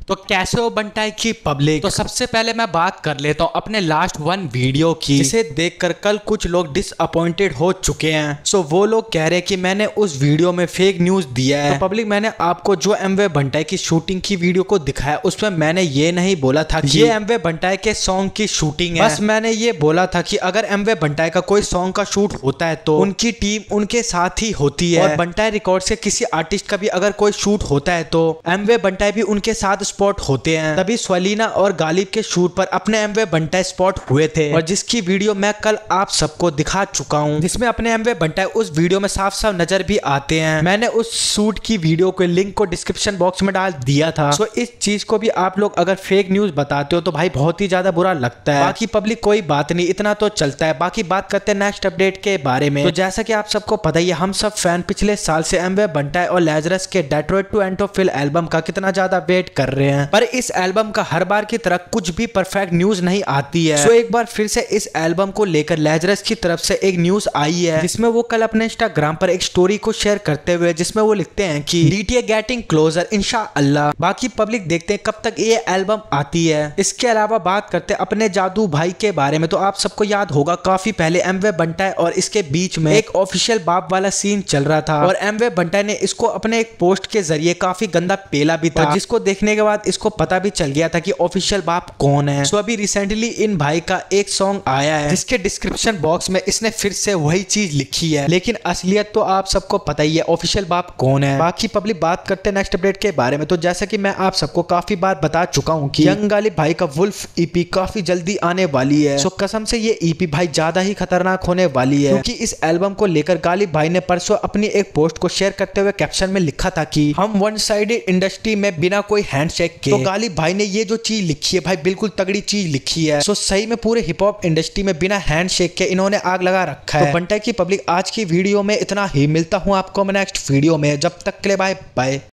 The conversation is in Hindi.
तो कैसे हो बंटाई की पब्लिक। तो सबसे पहले मैं बात कर लेता हूँ अपने लास्ट वन वीडियो की, जिसे देखकर कल कुछ लोग डिसअपॉइंटेड हो चुके हैं। सो वो लोग कह रहे हैं कि मैंने उस वीडियो में फेक न्यूज दिया है। तो पब्लिक, मैंने आपको जो एमवे बंटाई की शूटिंग की वीडियो को दिखाया उसमें मैंने ये नहीं बोला था कि ये एमवे बंटाई के सॉन्ग की शूटिंग है। बस मैंने ये बोला था कि अगर एमवे बंटाई का कोई सॉन्ग का शूट होता है तो उनकी टीम उनके साथ ही होती है, और बंटाई रिकॉर्ड से किसी आर्टिस्ट का भी अगर कोई शूट होता है तो एमवे बंटाई भी उनके साथ स्पॉट होते हैं। तभी स्वलीना और गालिब के शूट पर अपने एमवे बंटाई स्पॉट हुए थे, और जिसकी वीडियो मैं कल आप सबको दिखा चुका हूं, जिसमें अपने एमवे बंटाई उस वीडियो में साफ साफ नजर भी आते हैं। मैंने उस शूट की वीडियो के लिंक को डिस्क्रिप्शन बॉक्स में डाल दिया था। सो इस चीज को भी आप लोग अगर फेक न्यूज बताते हो तो भाई बहुत ही ज्यादा बुरा लगता है। बाकी पब्लिक कोई बात नहीं, इतना तो चलता है। बाकी बात करते हैं नेक्स्ट अपडेट के बारे में। तो जैसा कि आप सबको पता ही है, हम सब फैन पिछले साल से एमवे बंटाई और लेजरस के डेट्रॉइट टू एंटोफिल एल्बम का कितना ज्यादा वेट कर रहे हैं, पर इस एल्बम का हर बार की तरह कुछ भी परफेक्ट न्यूज नहीं आती है। सो एक बार फिर से इस एल्बम को लेकर लेजरस की तरफ से एक न्यूज आई है, जिसमें वो कल अपने इंस्टाग्राम पर एक स्टोरी को शेयर करते हुए जिसमें वो लिखते हैं कि डीटीए गेटिंग क्लोजर इंशाअल्लाह। बाकी पब्लिक देखते हैं कब तक ये एल्बम आती है। इसके अलावा बात करते हैं अपने जादू भाई के बारे में। तो आप सबको याद होगा काफी पहले एमवे बंटाई और इसके बीच में एक ऑफिशियल बाप वाला सीन चल रहा था, और एमवे बंटाई ने इसको अपने एक पोस्ट के जरिए काफी गंदा पेला भी था, जिसको देखने के बाद इसको पता भी चल गया था कि ऑफिशियल बाप कौन है। सो अभी रिसेंटली इन भाई का एक सॉन्ग आया है जिसके डिस्क्रिप्शन बॉक्स में इसने फिर से वही चीज लिखी है, लेकिन असलियत तो आप सबको पता ही है ऑफिशियल बाप कौन है। बाकी पब्लिक बात करते हैं नेक्स्ट अपडेट के बारे में। तो जैसा कि मैं आप सबको काफी बार बता चुका हूं कि यंग गालिब भाई का वुल्फ ईपी काफी जल्दी आने वाली है। सो कसम से ये ईपी भाई ज्यादा ही खतरनाक होने वाली है, क्योंकि इस एल्बम को लेकर गालिब भाई ने परसों अपनी एक पोस्ट को शेयर करते हुए कैप्शन में लिखा था कि हम वन साइडेड इंडस्ट्री में बिना कोई हैंडशेक के। तो गालिब भाई ने ये जो चीज लिखी है भाई बिल्कुल तगड़ी चीज लिखी है। सो सही में पूरे हिप हॉप इंडस्ट्री में बिना हैंडशेक के इन्होंने आग लगा रखा है। तो बंटाई की पब्लिक आज की वीडियो में इतना ही, मिलता हूं आपको मैं नेक्स्ट वीडियो में। जब तक के लिए बाय बाय।